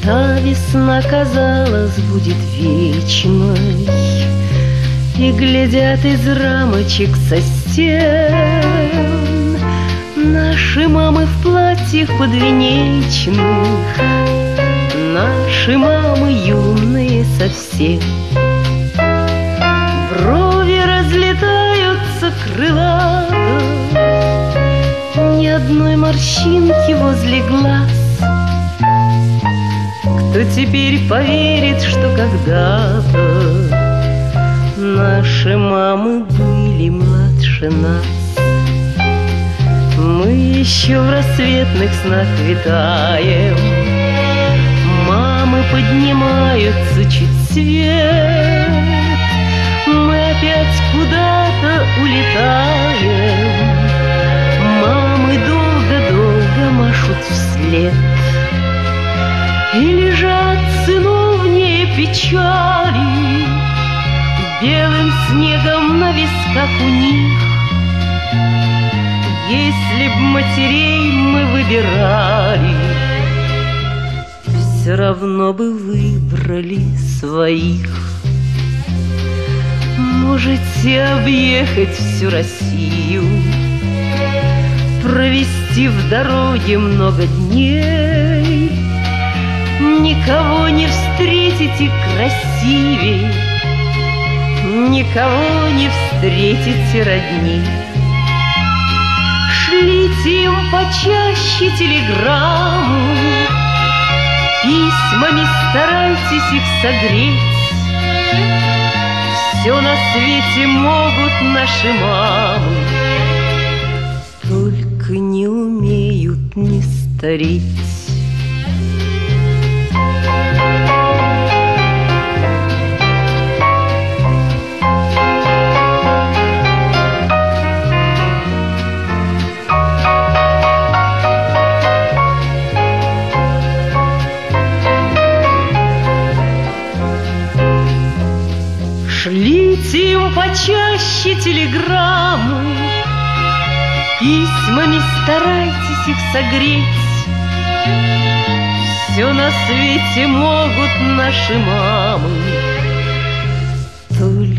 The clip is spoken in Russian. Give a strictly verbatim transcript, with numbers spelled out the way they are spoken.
Та весна, казалось, будет вечной, и глядят из рамочек со стен наши мамы в платьях подвенечных, наши мамы юные совсем. Брови разлетаются крылато, ни одной морщинки возле глаз. Кто теперь поверит, что когда-то наши мамы были младше нас? Мы еще в рассветных снах витаем, мамы поднимаются чуть свет, мы опять куда-то улетаем, мамы долго-долго машут вслед. И лежат сыновние печали белым снегом на висках у них. Если б матерей мы выбирали, все равно бы выбрали своих. Можете объехать всю Россию, провести в дороге много дней, никого не встретите красивей, никого не встретите родней. Шлите им почаще телеграмму, письмами старайтесь их согреть. Все на свете могут наши мамы, только не умеют не стареть. Шлите им почаще телеграмму, письмами старайтесь их согреть. Все на свете могут наши мамы, только